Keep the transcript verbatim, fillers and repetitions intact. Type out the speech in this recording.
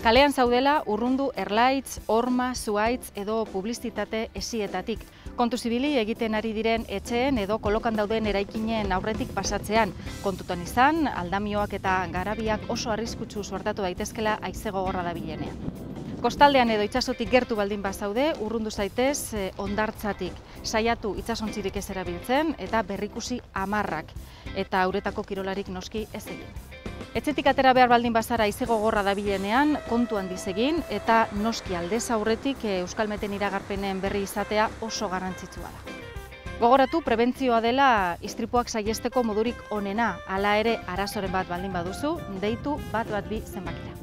Kalean zaudela urrundu erlaitz, horma, zuaitz edo publizitate esietatik. Kontu zibili egiten ari diren etxeen edo kolokan dauden eraikinen aurretik pasatzean. Kontutan izan, aldamioak eta garabiak oso arriskutsu suertatu daitezkela haize gogorra dabilenean. Kostaldean edo itsasotik gertu baldin bazaude, urrundu zaitez hondartzatik. Saiatu itsasontzirik ez erabiltzen eta berrikusi hamarrak. Eta uretako kirolarik noski ez egin. Etxetik atera behar baldin bazara haize gogorra dabilenean, kontu handiz egin eta noski aldez aurretik euskalmeten iragarpenen berri izatea oso garrantzitsua da. Gogoratu, prebentzioa dela istripuak saihesteko modurik onena, hala ere arazoren bat baldin baduzu, deitu bat bat bi zenbakira.